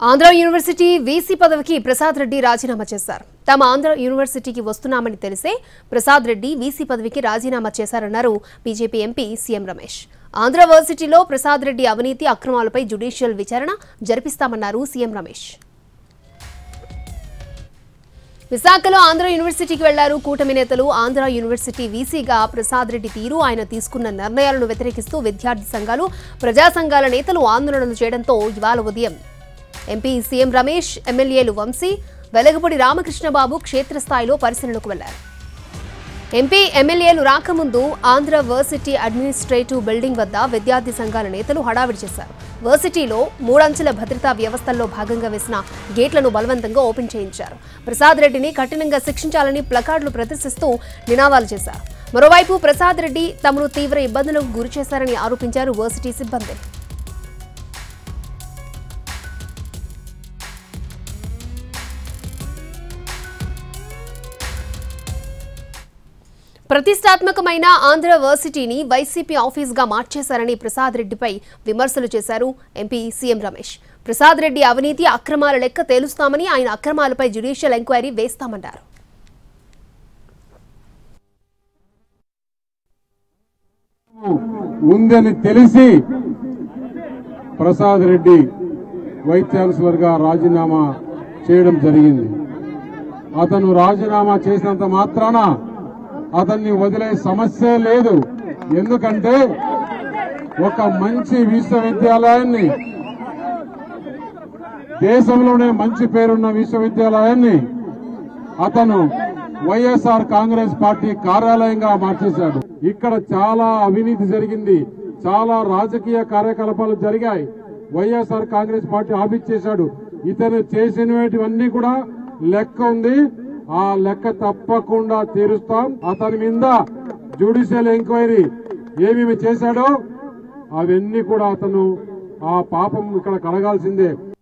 Andhra university VC పదవికి ప్రసాద్ రెడ్డి రాజీనామా చేశారు. తమ ఆంధ్ర యూనివర్సిటీకి వస్తున్నామని తెలిసే ప్రసాద్ రెడ్డి వీసీ పదవికి రాజీనామా చేశారన్నారు BJP MP CM Ramesh. Andhra యూనివర్సిటీలో ప్రసాద్ రెడ్డి అవినీతి అక్రమాలపై జ్యుడిషియల్ విచారణ జరిపిస్తామన్నారు సీఎం రమేష్. విశాఖలో ఆంధ్ర యూనివర్సిటీకి వెళ్లారు కూటమి నేతలు. ఆంధ్ర యూనివర్సిటీ వీసీగా ప్రసాద్ రెడ్డి తీరు, ఆయన తీసుకున్న నిర్ణయాలను వ్యతిరేకిస్తూ విద్యార్థి సంఘాలు, ప్రజా సంఘాల నేతలు ఆందోళనలు చేయడంతో ఇవాళ ఉదయం ఎంపీ సీఎం రమేష్, ఎమ్మెల్యేలు వంశీ, వెలగపూడి రామకృష్ణబాబు క్షేత్రస్థాయిలో పరిశీలనకు వెళ్లారు. ఎంపీ ఎమ్మెల్యేలు రాకముందు ఆంధ్ర యూనివర్సిటీ అడ్మినిస్ట్రేటివ్ బిల్డింగ్ వద్ద విద్యార్థి సంఘాల నేతలు హడావిడి చేశారు. యూనివర్సిటీలో 3 అంచెల భద్రతా వ్యవస్థల్లో భాగంగా వేసిన గేట్లను బలవంతంగా ఓపెన్ చేయించారు. ప్రసాద్ రెడ్డిని కఠినంగా శిక్షించాలని ప్లకార్డులు ప్రదర్శిస్తూ నినాదాలు చేశారు. మరోవైపు ప్రసాద్ రెడ్డి తమను తీవ్ర ఇబ్బందులకు గురిచేశారని ఆరోపించారు యూనివర్సిటీ సిబ్బంది. ప్రతిష్టాత్మకమైన ఆంధ్ర యూనివర్సిటీని వైసీపీ ఆఫీస్గా మార్చేశారని ప్రసాద్ రెడ్డిపై విమర్శలు చేశారు ఎంపీ సీఎం రమేష్. ప్రసాద్ రెడ్డి అవినీతి అక్రమాల లెక్క తేలుస్తామని, ఆయన అక్రమాలపై జ్యుడిషియల్ ఎంక్వైరీ వేస్తామన్నారు. ఉందని తెలిసి ప్రసాద్ రెడ్డి వైస్ ఛాన్సలర్ గా రాజీనామా చేయడం జరిగింది. అతను రాజీనామా చేసినంత మాత్రాన అతన్ని వదిలే సమస్య లేదు. ఎందుకంటే ఒక మంచి విశ్వవిద్యాలయాన్ని, దేశంలోనే మంచి పేరున్న విశ్వవిద్యాలయాన్ని అతను వైఎస్ఆర్ కాంగ్రెస్ పార్టీ కార్యాలయంగా మార్చేశాడు. ఇక్కడ చాలా అవినీతి జరిగింది, చాలా రాజకీయ కార్యకలాపాలు జరిగాయి. వైఎస్ఆర్ కాంగ్రెస్ పార్టీ ఆఫీస్ చేశాడు. ఇతను చేసినవన్నీ కూడా లెక్క ఉంది. ఆ లెక్క తప్పకుండా తీరుస్తాం. అతని మీద జ్యుడిషియల్ ఎంక్వైరీ ఏమేమి చేశాడో అవన్నీ కూడా అతను ఆ పాపం ఇక్కడ కడగాల్సిందే.